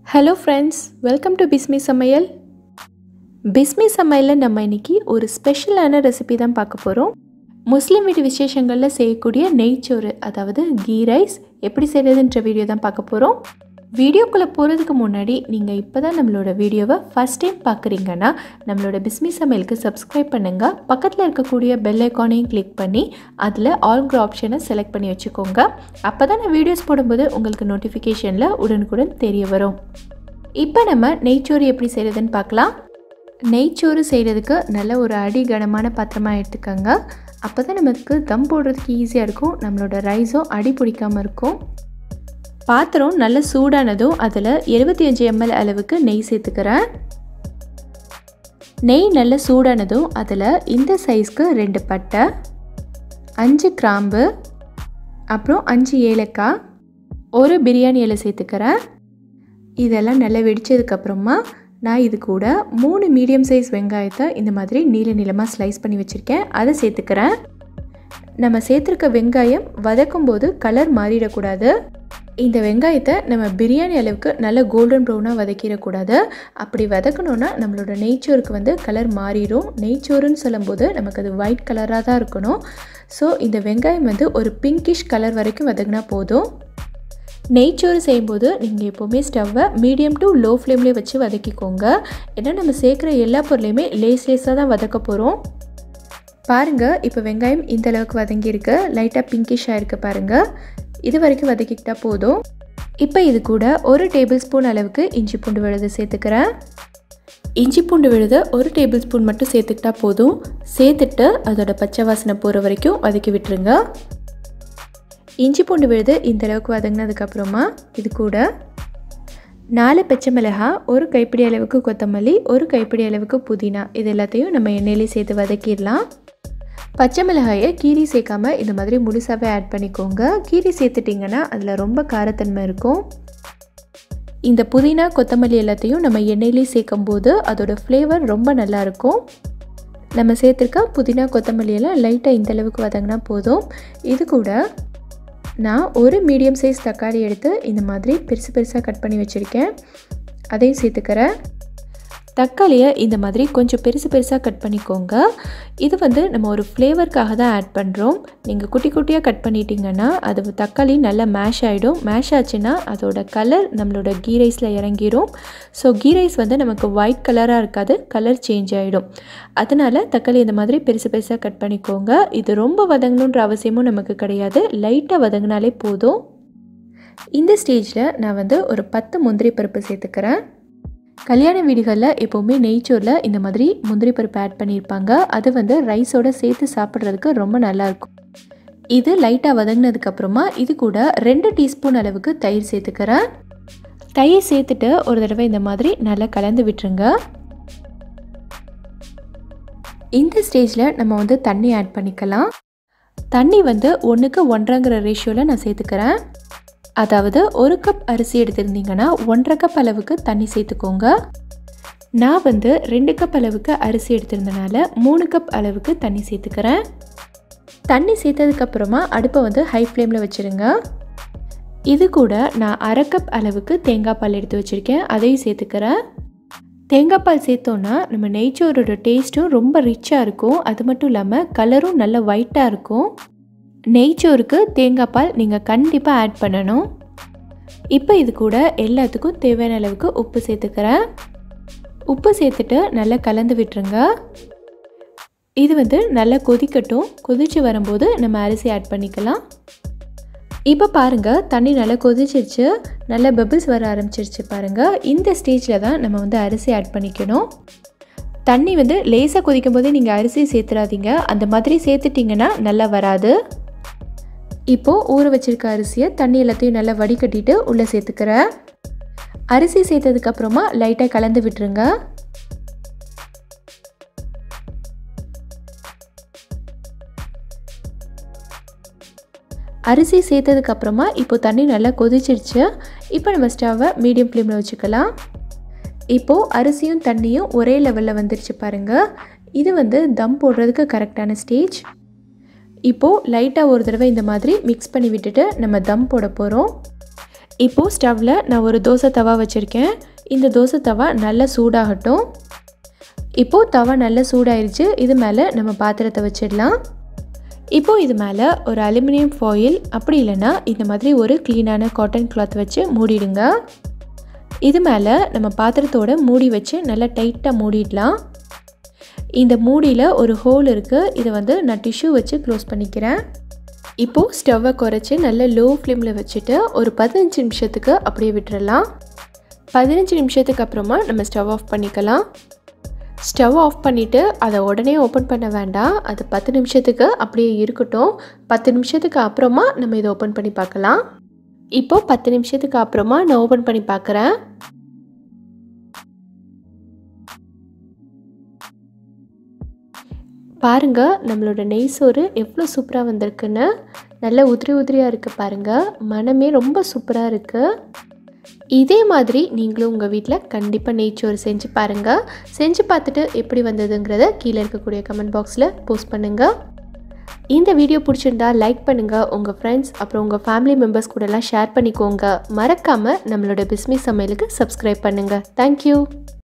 Hello friends, welcome to Bismi சமையல். பிஸ்மி சமையலில் நம்ம இன்றைக்கி ஒரு ஸ்பெஷலான ரெசிபி தான் பார்க்க போகிறோம். முஸ்லீம் வீட்டு விசேஷங்களில் செய்யக்கூடிய நெய்ச்சோறு, அதாவது கீ ரைஸ் எப்படி செய்கிறதுன்ற வீடியோ தான் பார்க்க போகிறோம். வீடியோக்குள்ளே போகிறதுக்கு முன்னாடி நீங்கள் இப்போ தான் நம்மளோட வீடியோவை ஃபஸ்ட் டைம் பார்க்குறீங்கன்னா நம்மளோட பிஸ்மி சமையலுக்கு சப்ஸ்கிரைப் பண்ணுங்கள். பக்கத்தில் இருக்கக்கூடிய பெல் ஐக்கானையும் கிளிக் பண்ணி அதில் ஆல்ங்கிற ஆப்ஷனை செலக்ட் பண்ணி வச்சுக்கோங்க. அப்போ தான் நான் வீடியோஸ் போடும்போது உங்களுக்கு நோட்டிஃபிகேஷனில் உடனுக்குடன் தெரிய வரும். இப்போ நம்ம நெய்ச்சோறு எப்படி செய்கிறதுன்னு பார்க்கலாம். நெய்ச்சோறு செய்கிறதுக்கு நல்ல ஒரு அடி கனமான பாத்திரமாக எடுத்துக்கோங்க. அப்போ தான் நமக்கு தம் போடுறதுக்கு ஈஸியாக இருக்கும், நம்மளோட ரைஸும் அடி பிடிக்காமல் இருக்கும். பாத்திரம் நல்ல சூடானதும் அதில் 75 ml அளவுக்கு நெய் சேர்த்துக்கிறேன். நெய் நல்ல சூடானதும் அதில் இந்த சைஸ்க்கு 2 பட்டை, 5 கிராம்பு, அப்புறம் 5 ஏலக்காய், ஒரு பிரியாணி இலை சேர்த்துக்கிறேன். இதெல்லாம் நல்லா வெடித்ததுக்கப்புறமா நான் இது கூட 3 மீடியம் சைஸ் வெங்காயத்தை இந்த மாதிரி நீளமாக ஸ்லைஸ் பண்ணி வச்சுருக்கேன், அதை சேர்த்துக்கிறேன். நம்ம சேர்த்துருக்க வெங்காயம் வதக்கும் போது கலர் மாறிடக்கூடாது. இந்த வெங்காயத்தை நம்ம பிரியாணி அளவுக்கு நல்ல கோல்டன் ப்ரௌனாக வதக்கிடக்கூடாது. அப்படி வதக்கணுன்னா நம்மளோட நெய்ச்சோறுக்கு கலர் மாறிடும். நெய்ச்சோறுன்னு சொல்லும்போது நமக்கு அது ஒயிட் கலராக தான் இருக்கணும். ஸோ இந்த வெங்காயம் ஒரு பிங்கிஷ் கலர் வரைக்கும் வதங்கினா போதும். நெய்ச்சோறு செய்யும்போது நீங்கள் எப்போவுமே ஸ்டவ்வை மீடியம் டு லோ ஃப்ளேம்லேயே வச்சு வதக்கிக்கோங்க. ஏன்னா நம்ம சேர்க்குற எல்லா பொருளையுமே லேஸாக தான் வதக்க போகிறோம். பாருங்கள், இப்போ வெங்காயம் இந்த அளவுக்கு வதங்கியிருக்கு, லைட்டாக பிங்கிஷாக இருக்குது பாருங்கள். இது வரைக்கும் வதக்கிக்கிட்டால் போதும். இப்போ இது கூட 1 டேபிள் ஸ்பூன் அளவுக்கு இஞ்சி பூண்டு விழுது சேர்த்துக்கிறேன். இஞ்சி பூண்டு விழுது 1 டேபிள் ஸ்பூன் மட்டும் சேர்த்துக்கிட்டா போதும். சேர்த்துட்டு அதோட பச்சை வாசனை போகிற வரைக்கும் வதக்கி விட்டுருங்க. இஞ்சி பூண்டு விழுது இந்த அளவுக்கு வதங்கினதுக்கப்புறமா இது கூட 4 பச்சை மிளகாய், 1 கைப்பிடி அளவுக்கு கொத்தமல்லி, 1 கைப்பிடி அளவுக்கு புதினா, இது எல்லாத்தையும் நம்ம எண்ணெயிலே சேர்த்து வதக்கிடலாம். பச்சை மிளகாயை கீரி சேர்க்காமல் இந்த மாதிரி முழுசாகவே ஆட் பண்ணிக்கோங்க. கீரி சேர்த்துட்டிங்கன்னா அதில் ரொம்ப காரத்தன்மை இருக்கும். இந்த புதினா கொத்தமல்லி எல்லாத்தையும் நம்ம எண்ணெயிலே சேர்க்கும் போது அதோடய ஃப்ளேவர் ரொம்ப நல்லாயிருக்கும். நம்ம சேர்த்துருக்க புதினா கொத்தமல்லியெல்லாம் லைட்டாக இந்த அளவுக்கு வதங்கினா போதும். இது கூட நான் 1 மீடியம் சைஸ் தக்காளி எடுத்து இந்த மாதிரி பெருசாக கட் பண்ணி வச்சுருக்கேன், அதையும் சேர்த்துக்கிறேன். தக்காளியை இந்த மாதிரி கொஞ்சம் பெருசாக கட் பண்ணிக்கோங்க. இது நம்ம ஒரு ஃப்ளேவருக்காக தான் ஆட் பண்ணுறோம். நீங்கள் குட்டி குட்டியாக கட் பண்ணிட்டீங்கன்னா அது தக்காளி நல்லா மேஷ் ஆகிடும். மேஷ் ஆச்சுன்னா அதோட கலர் நம்மளோட கீ ரைஸில் இறங்கிடும். ஸோ கீ ரைஸ் நமக்கு ஒயிட் கலராக இருக்காது, கலர் சேஞ்ச் ஆகிடும். அதனால் தக்காளி இந்த மாதிரி பெருசாக கட் பண்ணிக்கோங்க. இது ரொம்ப வதங்கணுன்ற அவசியமும் நமக்கு கிடையாது, லைட்டாக வதங்கினாலே போதும். இந்த ஸ்டேஜில் நான் ஒரு 10 முந்திரி பருப்பு சேர்த்துக்கிறேன். கல்யாண வீடுகளில் எப்போவுமே நெய்ச்சோரில் இந்த மாதிரி முந்திரி பருப்பு ஆட் பண்ணியிருப்பாங்க. அது ரைஸோடு சேர்த்து சாப்பிட்றதுக்கு ரொம்ப நல்லாயிருக்கும். இது லைட்டாக வதங்கினதுக்கப்புறமா இது கூட 2 டீஸ்பூன் அளவுக்கு தயிர் சேர்த்துக்கிறேன். தயிர் சேர்த்துட்டு ஒரு தடவை இந்த மாதிரி நல்லா கலந்து விட்டுருங்க. இந்த ஸ்டேஜில் நம்ம தண்ணி ஆட் பண்ணிக்கலாம். தண்ணி 1க்கு 1.5ங்கிற ரேஷியோவில் நான் சேர்த்துக்கிறேன். அதாவது 1 கப் அரிசி எடுத்திருந்தீங்கன்னா 1.5 கப் அளவுக்கு தண்ணி சேர்த்துக்கோங்க. நான் 2 கப் அளவுக்கு அரிசி எடுத்திருந்தனால 3 கப் அளவுக்கு தண்ணி சேர்த்துக்கிறேன். தண்ணி சேர்த்ததுக்கப்புறமா அடுப்பை ஹை ஃப்ளேமில் வச்சுருங்க. இது கூட நான் 1/2 கப் அளவுக்கு தேங்காய் பால் எடுத்து வச்சுருக்கேன், அதையும் சேர்த்துக்கிறேன். தேங்காய் பால் சேர்த்தோன்னா நம்ம நெய்ச்சோரோட டேஸ்ட்டும் ரொம்ப ரிச்சாக இருக்கும். அது மட்டும் இல்லாமல் கலரும் நல்ல ஒயிட்டாக இருக்கும். நெய்ச்சோறுக்கு தேங்காய் பால் நீங்கள் கண்டிப்பாக ஆட் பண்ணணும். இப்போ இது கூட எல்லாத்துக்கும் தேவையான அளவுக்கு உப்பு சேர்த்துக்கிறேன். உப்பு சேர்த்துட்டு நல்லா கலந்து விட்டுருங்க. இது நல்லா கொதிக்கட்டும். கொதித்து வரும்போது நம்ம அரிசி ஆட் பண்ணிக்கலாம். இப்போ பாருங்கள், தண்ணி நல்லா கொதிச்சிருச்சு, நல்லா பபிள்ஸ் வர ஆரம்பிச்சிருச்சு பாருங்கள். இந்த ஸ்டேஜில் தான் நம்ம அரிசி ஆட் பண்ணிக்கணும். தண்ணி லேசாக கொதிக்கும் போதே நீங்கள் அரிசி சேர்த்துறாதீங்க, அந்த மாதிரி சேர்த்துட்டிங்கன்னா நல்லா வராது. இப்போது ஊற வச்சுருக்க அரிசியை தண்ணி எல்லாத்தையும் நல்லா வடிகட்டிட்டு உள்ளே சேர்த்துக்கிறேன். அரிசி சேர்த்ததுக்கப்புறமா லைட்டாக கலந்து விட்டுருங்க. அரிசி சேர்த்ததுக்கப்புறமா இப்போ தண்ணி நல்லா கொதிச்சிருச்சு. இப்போ நம்ம ஸ்டவ்வை மீடியம் ஃப்ளேமில் வச்சுக்கலாம். இப்போது அரிசியும் தண்ணியும் ஒரே லெவலில் வந்துருச்சு பாருங்கள். இது தம் போடுறதுக்கு கரெக்டான ஸ்டேஜ். இப்போது லைட்டாக ஒரு தடவை இந்த மாதிரி மிக்ஸ் பண்ணி விட்டுட்டு நம்ம தம் போட போகிறோம். இப்போது ஸ்டவ்வில் நான் ஒரு தோசை தவா வச்சுருக்கேன். இந்த தோசை தவா நல்லா சூடாகட்டும். இப்போது தவா நல்லா சூடாயிருச்சு. இது மேலே நம்ம பாத்திரத்தை வச்சிடலாம். இப்போது இது மேலே ஒரு அலுமினியம் ஃபாயில் அப்படி இல்லைன்னா இந்த மாதிரி ஒரு க்ளீனான காட்டன் கிளாத் வச்சு மூடிடுங்க. இது மேலே நம்ம பாத்திரத்தோட மூடி வச்சு நல்லா டைட்டாக மூடிடலாம். இந்த மூடியில் ஒரு ஹோல் இருக்குது. இதை நான் டிஷ்யூ வச்சு க்ளோஸ் பண்ணிக்கிறேன். இப்போது ஸ்டவ்வை குறைச்சி நல்லா லோ ஃப்ளேமில் வச்சுட்டு ஒரு 15 நிமிஷத்துக்கு அப்படியே விட்டுறலாம். 15 நிமிஷத்துக்கு அப்புறமா நம்ம ஸ்டவ் ஆஃப் பண்ணிக்கலாம். ஸ்டவ் ஆஃப் பண்ணிவிட்டு அதை உடனே ஓப்பன் பண்ண வேண்டாம். அது 10 நிமிஷத்துக்கு அப்படியே இருக்கட்டும். 10 நிமிஷத்துக்கு அப்புறமா நம்ம இதை ஓப்பன் பண்ணி பார்க்கலாம். இப்போது 10 நிமிஷத்துக்கு அப்புறமா நான் ஓப்பன் பண்ணி பார்க்குறேன். பாருங்கள், நம்மளோட நெய் சோறு எவ்வளோ சூப்பராக வந்திருக்குன்னு. நல்லா உதிரியாக இருக்குது பாருங்கள். மனமே ரொம்ப சூப்பராக இருக்குது. இதே மாதிரி நீங்களும் உங்கள் வீட்டில் கண்டிப்பாக நெய்ச்சோறு செஞ்சு பாருங்கள். செஞ்சு பார்த்துட்டு எப்படி வந்ததுங்கிறத கீழே இருக்கக்கூடிய கமெண்ட் பாக்ஸில் போஸ்ட் பண்ணுங்கள். இந்த வீடியோ பிடிச்சிருந்தா லைக் பண்ணுங்கள். உங்கள் ஃப்ரெண்ட்ஸ் அப்புறம் உங்கள் ஃபேமிலி மெம்பர்ஸ் கூடலாம் ஷேர் பண்ணிக்கோங்க. மறக்காமல் நம்மளோட பிஸ்மி சமையலுக்கு சப்ஸ்கிரைப் பண்ணுங்கள். தேங்க்யூ.